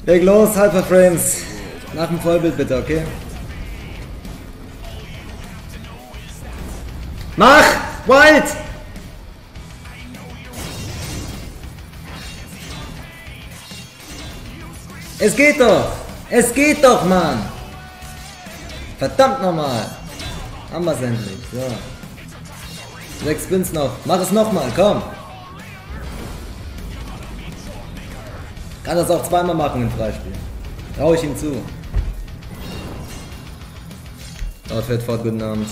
Leg los, Hyperframes. Nach dem Vollbild bitte, okay? Mach! Wild! Es geht doch! Es geht doch, Mann! Verdammt nochmal! Haben wir es endlich. So. 6 Spins noch. Mach es nochmal, komm! Kann das auch zweimal machen im Freispiel. Traue ich ihm zu. Outfit fort, guten Abend.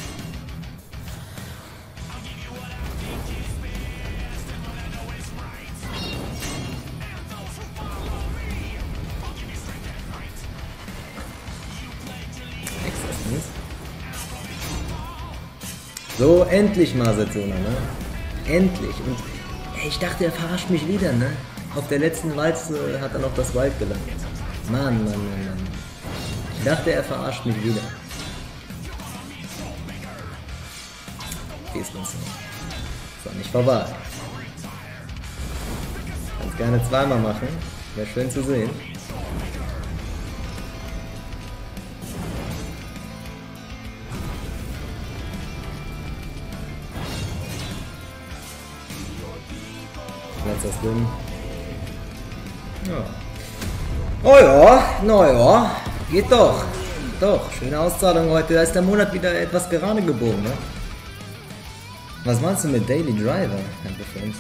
So, endlich mal, Setsuna, ne? Endlich. Und ey, ich dachte, er verarscht mich wieder, ne? Auf der letzten Walze hat er noch das Wild gelangt. Mann. Ich dachte, er verarscht mich wieder. Ist uns nicht. Ist nicht vorbei. Kannst gerne zweimal machen. Wäre schön zu sehen. Letzter Spin. Ja. Oh ja, naja, geht doch. Doch, schöne Auszahlung heute. Da ist der Monat wieder etwas gerade gebogen, ne? Was meinst du mit Daily Driver, Hyperframes?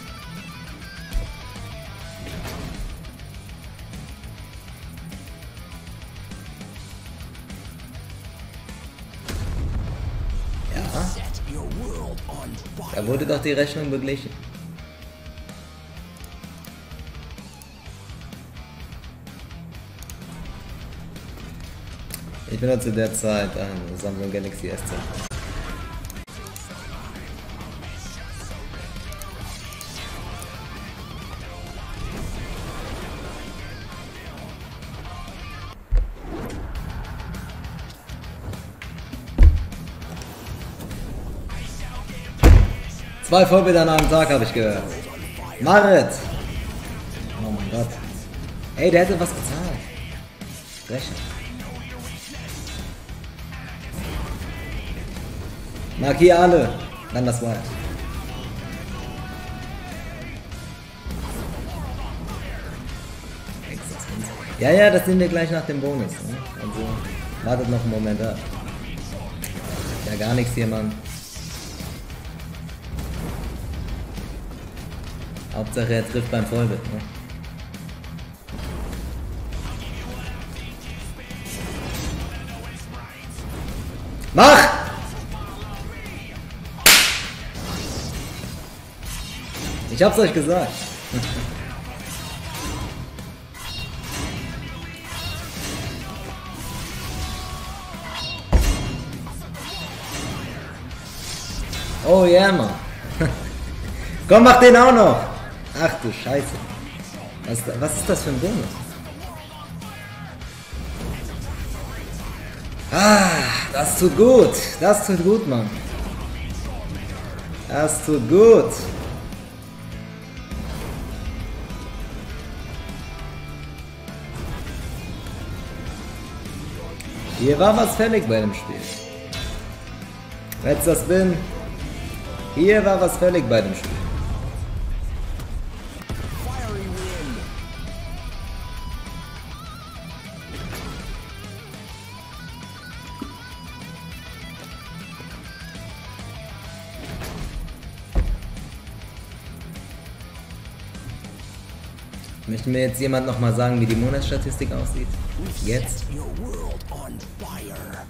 Ja. Da wurde doch die Rechnung beglichen. Ich benutze derzeit eine Samsung Galaxy S10. Zwei Vollbilder an einem Tag habe ich gehört. Marit! Oh mein Gott. Ey, der hätte was gezahlt. Brechen. Markier alle. Dann das Wild. Ja, das sehen wir gleich nach dem Bonus. Ne? Also, wartet noch einen Moment ab. Ja, gar nichts hier, Mann. Hauptsache er trifft beim Vollbild. Ne? Mach! Ich hab's euch gesagt. Oh ja, yeah, Mann. Komm, mach den auch noch. Ach du Scheiße. Was ist das für ein Bonus? Ah, das tut gut. Das tut gut, Mann. Das tut gut. Hier war was fällig bei dem Spiel. Letzter Spin. Hier war was fällig bei dem Spiel. Möchte mir jetzt jemand noch mal sagen, wie die Monatsstatistik aussieht? Jetzt?